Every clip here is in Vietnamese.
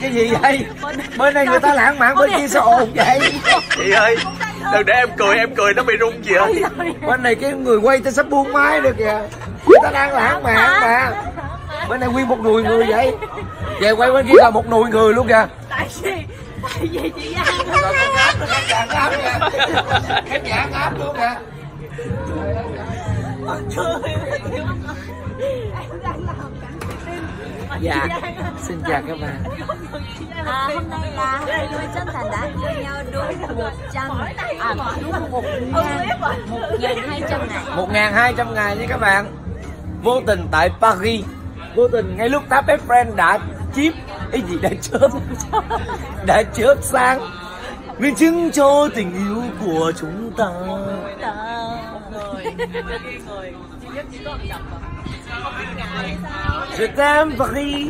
Cái gì vậy? Bên này người ta lãng mạn, bên kia sao ồn vậy? Chị ơi, đừng để em cười nó bị rung chị ơi. Bên này cái người quay ta sắp buông máy được kìa. Người ta đang lãng mạn mà. Bên này nguyên một nùi người vậy. Về quay bên kia là một nùi người luôn kìa. Tại vì chị ăn Khán giả ngáp luôn kìa. Dạ, xin chào các bạn. Hôm nay là hai đôi chân thành đã yêu nhau đúng 1.200 ngày. 1.200 ngày nha các bạn. Vô tình tại Paris, vô tình ngay lúc Tap Friend đã chip cái gì đã chớp sang minh chứng cho tình yêu của chúng ta. Je t'aime Paris.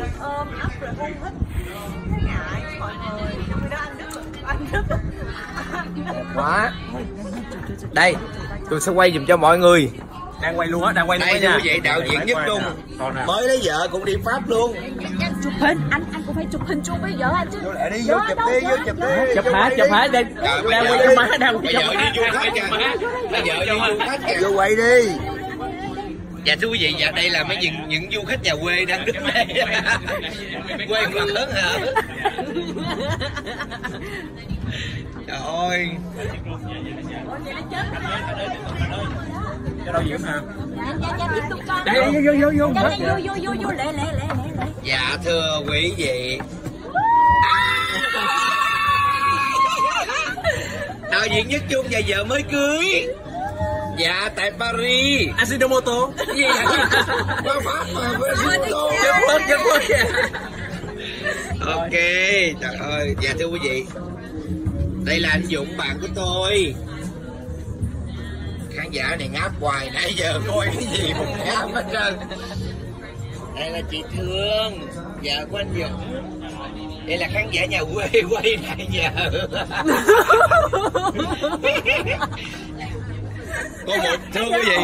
Quá. Đây, tôi sẽ quay dùm cho mọi người. Đang quay luôn á, đang quay luôn đây nha. Như vậy đạo diễn Nhất Trung mới lấy vợ cũng đi Pháp luôn. Chụp hình, anh cũng phải chụp hình chung với vợ anh chứ. Vô lại đi, vô chụp đi, vô chụp đi. Chụp hả, đây. Đang quay cho má, đang quay cho má. Vô quay đi. Dạ thưa quý vị, dạ đây là mấy những du khách nhà quê đang đứng đây. Quê mặt hớn hở. Trời ơi. Cho đâu diễn hả? Dạ tiếp tục con. Vô lẹ. Dạ thưa quý vị. Đạo diễn Nhất Trung và vợ mới cưới. Dạ tại Paris. Ajinomoto. Gì vậy? Qua Pháp mà, Ajinomoto. Chân phớt kìa. Ok, trời ơi. Dạ thưa quý vị, đây là anh Dũng, bạn của tôi. Khán giả này ngáp hoài, nãy giờ coi cái gì một ngáp hết trơn. Đây là chị Thương, vợ của anh Dũng. Đây là khán giả nhà quê quay lại giờ. Có một, thưa quý vị,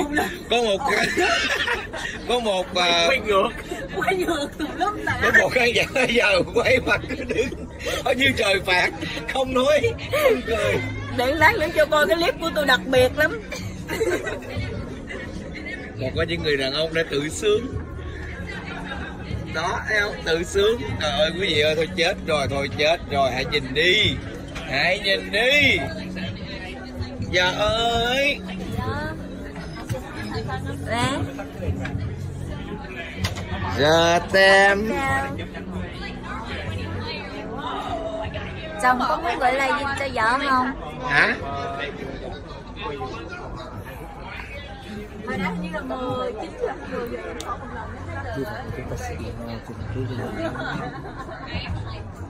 có một Quay ngược từ lúc nào. có một khán giả giờ quay mặt cứ đứng ở như trời phạt, không nói không cười. Để lát nữa cho coi cái clip của tôi đặc biệt lắm. Một có những người đàn ông đã tự sướng đó, thấy không? Tự sướng. Trời ơi quý vị ơi, thôi chết rồi, hãy nhìn đi, Dạ ơi. Je t'aime. Chồng có muốn gửi lời gì cho vợ không? Hả? Hồi đó như là 19 giờ 10 giờ. Chúng ta sẽ đi cùng